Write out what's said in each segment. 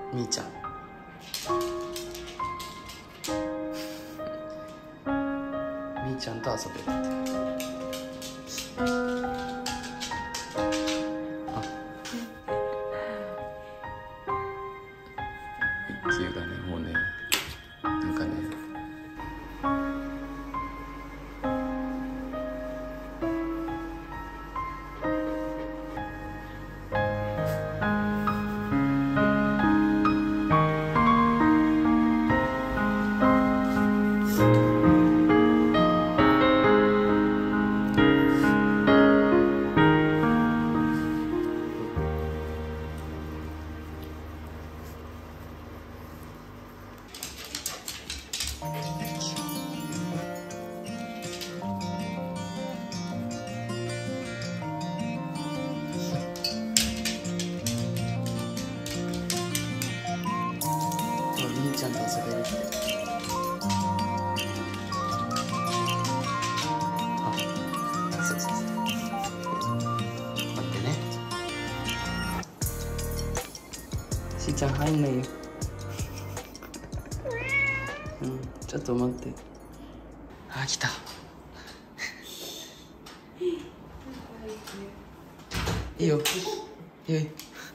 みーちゃん。みーちゃんと遊べるって。一休がね、もうね、なんかね。みーちゃんと遊べるって。あ、そうそうそう。待ってね。しーちゃん入んないよ。うん、ちょっと待って。あ、来た。いいよ。いいよ。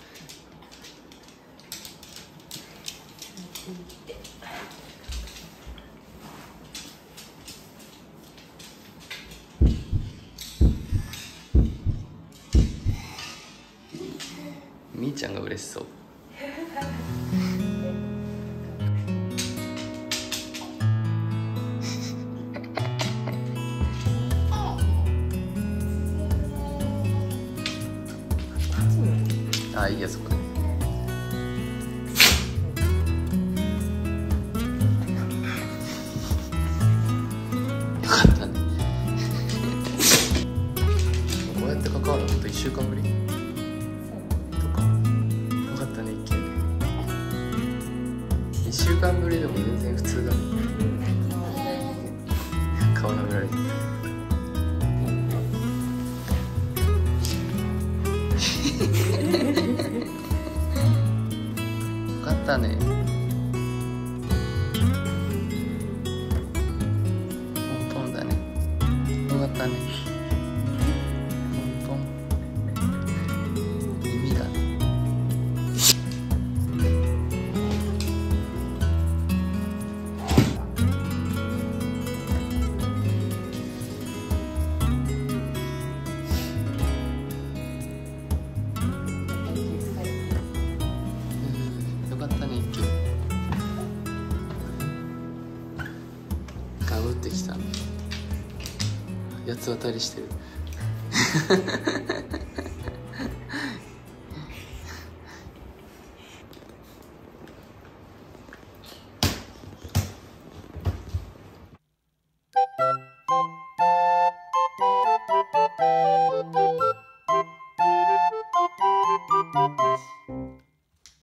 みーちゃんが嬉しそう。あ、いいや、そこで。よかったね。こうやって関わるのほんと1週間ぶりとか。よかったね、一見ね。1週間ぶりでも全然普通だね。顔舐められて。よかったね。ポンポンだね。よかったね。ポンポン。耳だね。よかったね、一休。ガブってきた。八つ当たりしてる。